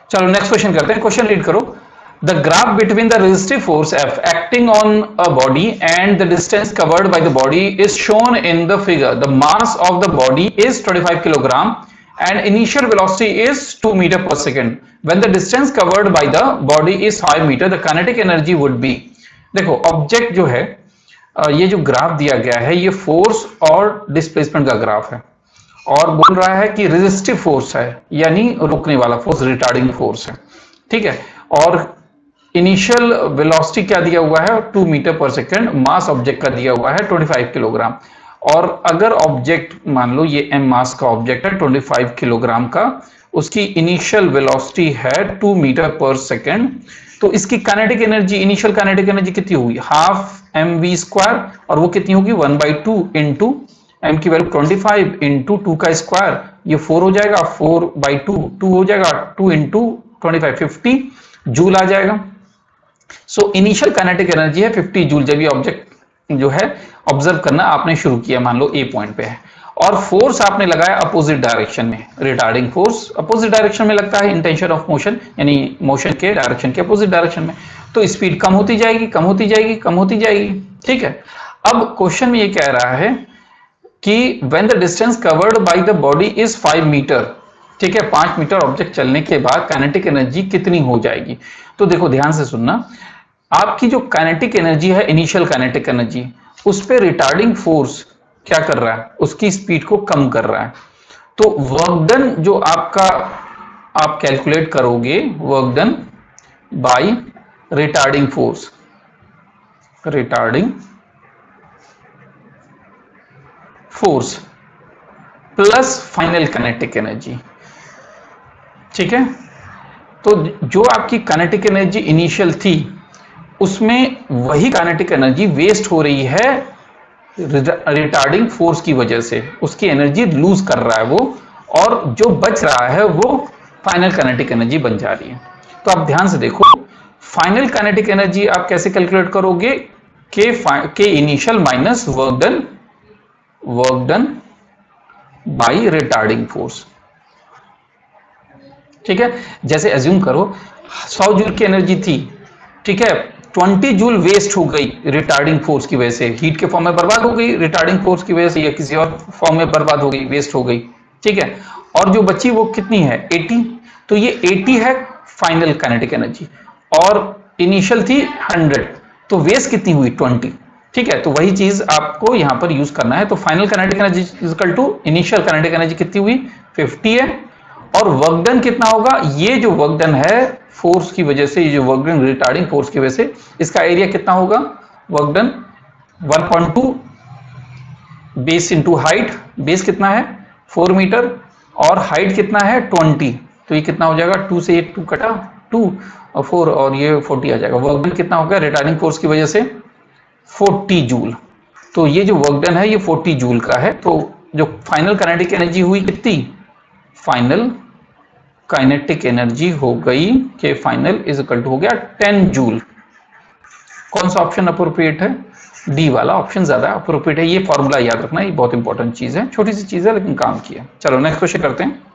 चलो next question करते हैं, क्वेश्चन रीड करो। The graph between the resistive force F acting on a body and the distance covered by the body is shown in the figure. The mass of the body is 25 kilogram and initial velocity is 2 meter per second. When the distance covered by the body is 5 meter, the kinetic energy would be। देखो object जो है, ये जो graph दिया गया है ये force और डिस्प्लेसमेंट का ग्राफ है और बोल रहा है कि रेजिस्टिव फोर्स है यानी रोकने वाला फोर्स, रिटार्डिंग फोर्स है, ठीक है। और इनिशियल वेलोसिटी क्या दिया हुआ है 2 मीटर पर सेकंड, मास ऑब्जेक्ट का दिया हुआ है 25 किलोग्राम। और अगर ऑब्जेक्ट मान लो ये m मास का ऑब्जेक्ट है 25 किलोग्राम का, उसकी इनिशियल वेलोसिटी है 2 मीटर पर सेकंड, तो इसकी kinetic energy, initial kinetic energy कितनी होगी हाफ mv स्क्वायर, और वो कितनी होगी 1/2 इंटू m की वैल्यू 25 इंटू 2 का स्क्वायर, ये 4 हो जाएगा, 4/2 2 हो जाएगा, 2 इंटू 25 50 जूल आ जाएगा। सो इनिशियल काइनेटिक एनर्जी है 50 जूल जब ये ऑब्जेक्ट जो है ऑब्जर्व करना आपने शुरू किया, मान लो ए पॉइंट पे है, और फोर्स आपने लगाया अपोजिट डायरेक्शन में, रिटार्डिंग फोर्स अपोजिट डायरेक्शन में लगता है इंटेंशन ऑफ मोशन, यानी मोशन के डायरेक्शन के अपोजिट डायरेक्शन में, तो स्पीड कम होती जाएगी कम होती जाएगी कम होती जाएगी, ठीक है। अब क्वेश्चन में ये कह रहा है कि when the distance covered by the body is 5 metre, ठीक है, 5 मीटर ऑब्जेक्ट चलने के बाद काइनेटिक एनर्जी कितनी हो जाएगी। तो देखो ध्यान से सुनना, आपकी जो काइनेटिक एनर्जी है, इनिशियल काइनेटिक एनर्जी, उस पे रिटार्डिंग फोर्स क्या कर रहा है, उसकी स्पीड को कम कर रहा है। तो वर्क डन जो आपका आप कैलकुलेट करोगे, work done by retarding force, retarding force plus final kinetic energy, ठीक है। तो जो आपकी काइनेटिक एनर्जी इनिशियल थी उसमें वही काइनेटिक एनर्जी वेस्ट हो रही है रिटार्डिंग फोर्स की वजह से, उसकी एनर्जी लूज कर रहा है वो, और जो बच रहा है वो फाइनल काइनेटिक एनर्जी बन जा रही है। तो आप ध्यान से देखो, फाइनल काइनेटिक एनर्जी आप कैसे कैलकुलेट करोगे, K initial minus work done by retarding force, ठीक है। जैसे एज्यूम करो 100 जूल की एनर्जी थी, ठीक है, 20 जूल वेस्ट हो गई रिटार्डिंग फोर्स की वजह से, हीट के फॉर्म में बर्बाद हो गई रिटार्डिंग फोर्स की वजह से, या किसी और फॉर्म में बर्बाद हो गई, वेस्ट हो गई, ठीक है। और जो बची वो कितनी है 80, तो ये 80 है फाइनल काइनेटिक एनर्जी, और इनिशियल थी 100, तो वेस्ट कितनी हुई 20, ठीक है। तो वही चीज आपको यहां पर यूज करना है। तो final kinetic energy equal to initial kinetic energy कितनी हुई 50 है, और वर्क डन कितना होगा, ये जो वर्क डन है फोर्स की वजह से, ये जो वर्क डन रिटार्डिंग फोर्स की वजह से, इसका एरिया कितना होगा, work done 1.2 base into height, base कितना है 4 मीटर और हाइट कितना है 20, तो ये कितना हो जाएगा 2 से 2 कटा 2 और 4 और ये 40 आ जाएगा। वर्क डन कितना होगा रिटार्डिंग फोर्स की वजह से 40 जूल, तो ये जो वर्क डन है ये 40 जूल का है। तो जो फाइनल काइनेटिक एनर्जी हुई कितनी, फाइनल काइनेटिक एनर्जी हो गई के फाइनल इज इक्वल टू हो गया 10 जूल। कौन सा ऑप्शन अप्रोप्रिएट है, डी वाला ऑप्शन ज्यादा अप्रोप्रिएट है। ये फॉर्मूला याद रखना, ये बहुत इंपॉर्टेंट चीज है, छोटी सी चीज है लेकिन काम की है। चलो नेक्स्ट क्वेश्चन करते हैं।